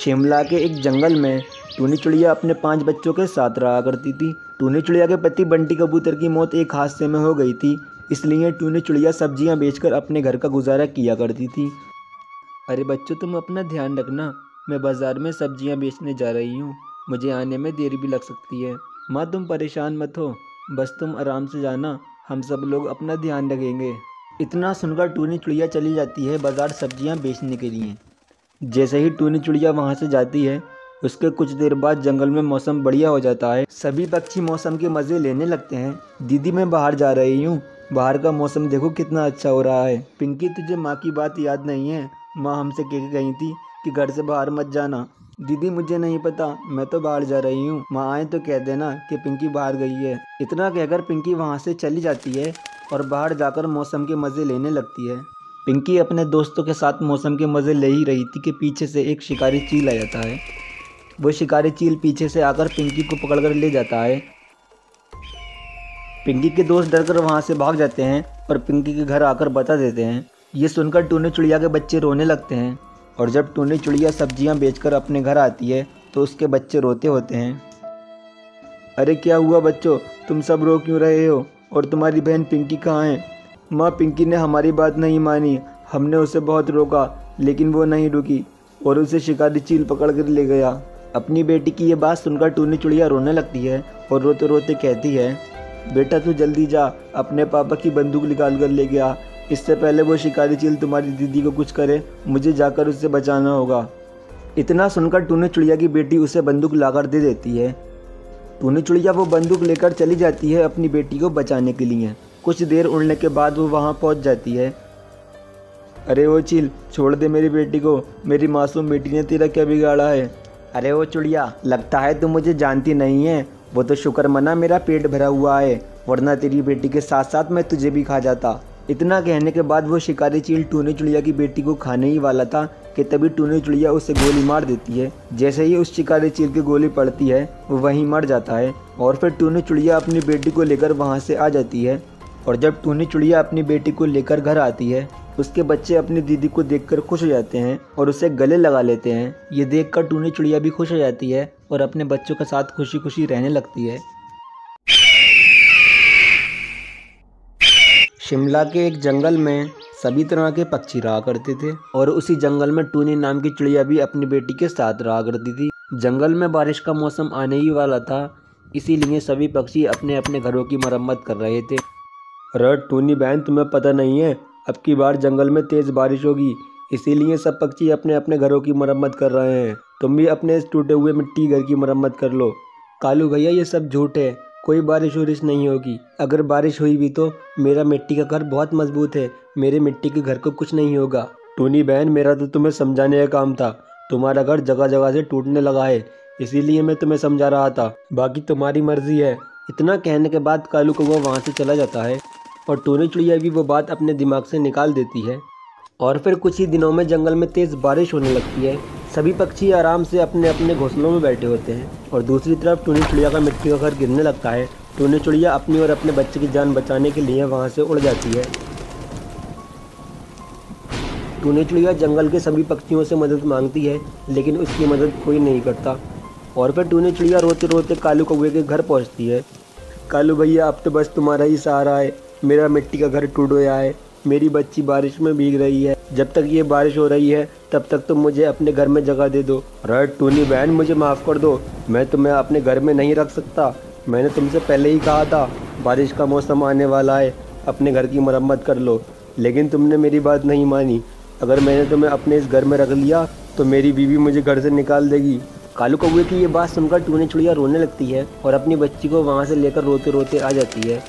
शिमला के एक जंगल में टूनी चिड़िया अपने 5 बच्चों के साथ रहा करती थी। टूनी चिड़िया के पति बंटी कबूतर की मौत एक हादसे में हो गई थी, इसलिए टूनी चिड़िया सब्जियां बेचकर अपने घर का गुजारा किया करती थी। अरे बच्चों, तुम अपना ध्यान रखना, मैं बाज़ार में सब्जियां बेचने जा रही हूँ, मुझे आने में देर भी लग सकती है। माँ तुम परेशान मत हो, बस तुम आराम से जाना, हम सब लोग अपना ध्यान रखेंगे। इतना सुनकर टूनी चिड़िया चली जाती है बाज़ार सब्जियां बेचने के लिए। जैसे ही टूनी चिड़िया वहाँ से जाती है, उसके कुछ देर बाद जंगल में मौसम बढ़िया हो जाता है। सभी पक्षी मौसम के मज़े लेने लगते हैं। दीदी मैं बाहर जा रही हूँ, बाहर का मौसम देखो कितना अच्छा हो रहा है। पिंकी तुझे माँ की बात याद नहीं है? माँ हमसे कह के गई थी कि घर से बाहर मत जाना। दीदी मुझे नहीं पता, मैं तो बाहर जा रही हूँ, माँ आए तो कह देना कि पिंकी बाहर गई है। इतना कहकर पिंकी वहाँ से चली जाती है और बाहर जाकर मौसम के मज़े लेने लगती है। पिंकी अपने दोस्तों के साथ मौसम के मज़े ले ही रही थी कि पीछे से एक शिकारी चील आ जाता है। वो शिकारी चील पीछे से आकर पिंकी को पकड़कर ले जाता है। पिंकी के दोस्त डरकर वहाँ से भाग जाते हैं और पिंकी के घर आकर बता देते हैं। ये सुनकर टूनी चिड़िया के बच्चे रोने लगते हैं और जब टूनी चिड़िया सब्जियाँ बेचकर अपने घर आती है तो उसके बच्चे रोते होते हैं। अरे क्या हुआ बच्चों, तुम सब रो क्यों रहे हो? और तुम्हारी बहन पिंकी कहाँ है? माँ पिंकी ने हमारी बात नहीं मानी, हमने उसे बहुत रोका लेकिन वो नहीं रुकी और उसे शिकारी चील पकड़ कर ले गया। अपनी बेटी की ये बात सुनकर टूनी चिड़िया रोने लगती है और रोते रोते कहती है, बेटा तू जल्दी जा, अपने पापा की बंदूक निकाल कर ले गया, इससे पहले वो शिकारी चील तुम्हारी दीदी को कुछ करे, मुझे जाकर उससे बचाना होगा। इतना सुनकर टूनी चिड़िया की बेटी उसे बंदूक लाकर दे देती है। टूनी चिड़िया वो बंदूक लेकर चली जाती है अपनी बेटी को बचाने के लिए। कुछ देर उड़ने के बाद वो वहाँ पहुँच जाती है। अरे वो चील, छोड़ दे मेरी बेटी को, मेरी मासूम बेटी ने तेरा क्या बिगाड़ा है? अरे वो चिड़िया, लगता है तुम मुझे जानती नहीं है, वो तो शुक्र मना मेरा पेट भरा हुआ है, वरना तेरी बेटी के साथ साथ मैं तुझे भी खा जाता। इतना कहने के बाद वो शिकारी चील टूनी चिड़िया की बेटी को खाने ही वाला था कि तभी टूनी चिड़िया उसे गोली मार देती है। जैसे ही उस शिकारी चील की गोली पड़ती है वो वहीं मर जाता है और फिर टूनी चिड़िया अपनी बेटी को लेकर वहाँ से आ जाती है। और जब टूनी चिड़िया अपनी बेटी को लेकर घर आती है, उसके बच्चे अपनी दीदी को देखकर खुश हो जाते हैं और उसे गले लगा लेते हैं। ये देखकर टूनी चिड़िया भी खुश हो जाती है और अपने बच्चों के साथ खुशी खुशी रहने लगती है। शिमला के एक जंगल में सभी तरह के पक्षी रहा करते थे और उसी जंगल में टूनी नाम की चिड़िया भी अपनी बेटी के साथ रहा करती थी। जंगल में बारिश का मौसम आने ही वाला था, इसीलिए सभी पक्षी अपने अपने घरों की मरम्मत कर रहे थे। अरे टूनी बहन, तुम्हें पता नहीं है, अब की बार जंगल में तेज़ बारिश होगी, इसीलिए सब पक्षी अपने अपने घरों की मरम्मत कर रहे हैं। तुम भी अपने इस टूटे हुए मिट्टी घर की मरम्मत कर लो। कालू भैया ये सब झूठ है, कोई बारिश वारिश नहीं होगी। अगर बारिश हुई भी तो मेरा मिट्टी का घर बहुत मजबूत है, मेरे मिट्टी के घर को कुछ नहीं होगा। टूनी बहन, मेरा तो तुम्हें समझाने का काम था, तुम्हारा घर जगह जगह से टूटने लगा है, इसीलिए मैं तुम्हें समझा रहा था, बाकी तुम्हारी मर्जी है। इतना कहने के बाद कालू कौवा वहाँ से चला जाता है और टूनी चिड़िया भी वो बात अपने दिमाग से निकाल देती है। और फिर कुछ ही दिनों में जंगल में तेज़ बारिश होने लगती है। सभी पक्षी आराम से अपने अपने घोंसलों में बैठे होते हैं और दूसरी तरफ टूनी चिड़िया का मिट्टी का घर गिरने लगता है। टूनी चिड़िया अपनी और अपने बच्चे की जान बचाने के लिए वहाँ से उड़ जाती है। टूनी चिड़िया जंगल के सभी पक्षियों से मदद मांगती है, लेकिन उसकी मदद कोई नहीं करता। और फिर टूनी चिड़िया रोते रोते कालू कौवे के घर पहुँचती है। कालू भैया, अब तो बस तुम्हारा ही सहारा है, मेरा मिट्टी का घर टूट गया है, मेरी बच्ची बारिश में भीग रही है, जब तक ये बारिश हो रही है तब तक तुम मुझे अपने घर में जगह दे दो। अरे टूनी बहन, मुझे माफ़ कर दो, मैं तुम्हें अपने घर में नहीं रख सकता, मैंने तुमसे पहले ही कहा था बारिश का मौसम आने वाला है, अपने घर की मरम्मत कर लो, लेकिन तुमने मेरी बात नहीं मानी। अगर मैंने तुम्हें अपने इस घर में रख लिया तो मेरी बीवी मुझे घर से निकाल देगी। कालू कौवे की ये बात सुनकर टूनी चिड़िया रोने लगती है और अपनी बच्ची को वहाँ से लेकर रोते रोते आ जाती है।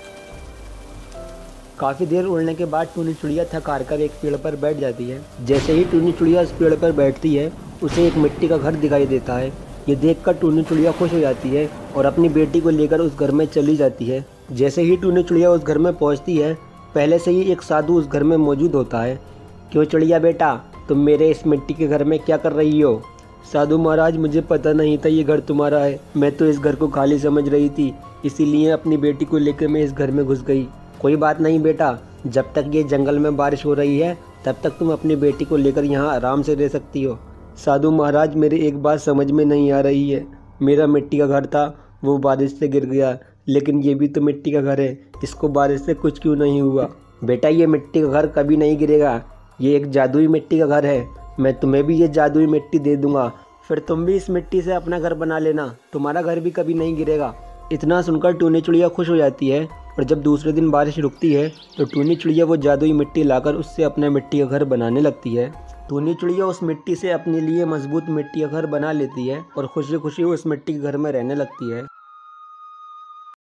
काफ़ी देर उड़ने के बाद टूनी चिड़िया थक हार कर एक पेड़ पर बैठ जाती है। जैसे ही टूनी चिड़िया उस पेड़ पर बैठती है, उसे एक मिट्टी का घर दिखाई देता है। ये देखकर टूनी चिड़िया खुश हो जाती है और अपनी बेटी को लेकर उस घर में चली जाती है। जैसे ही टूनी चिड़िया उस घर में पहुंचती है, पहले से ही एक साधु उस घर में मौजूद होता है। क्यों चिड़िया बेटा, तुम मेरे इस मिट्टी के घर में क्या कर रही हो? साधु महाराज, मुझे पता नहीं था ये घर तुम्हारा है, मैं तो इस घर को खाली समझ रही थी, इसीलिए अपनी बेटी को लेकर मैं इस घर में घुस गई। कोई बात नहीं बेटा, जब तक ये जंगल में बारिश हो रही है तब तक तुम अपनी बेटी को लेकर यहाँ आराम से रह सकती हो। साधु महाराज, मेरी एक बात समझ में नहीं आ रही है। मेरा मिट्टी का घर था, वो बारिश से गिर गया, लेकिन ये भी तो मिट्टी का घर है, इसको बारिश से कुछ क्यों नहीं हुआ? बेटा, ये मिट्टी का घर कभी नहीं गिरेगा, ये एक जादुई मिट्टी का घर है। मैं तुम्हें भी ये जादुई मिट्टी दे दूंगा, फिर तुम भी इस मिट्टी से अपना घर बना लेना, तुम्हारा घर भी कभी नहीं गिरेगा। इतना सुनकर टूनी चिड़िया खुश हो जाती है और जब दूसरे दिन बारिश रुकती है तो टूनी चिड़िया वो जादुई मिट्टी लाकर उससे अपना मिट्टी का घर बनाने लगती है। टूनी चिड़िया उस मिट्टी से अपने लिए मजबूत मिट्टी का घर बना लेती है और खुशी खुशी उस मिट्टी के घर में रहने लगती है।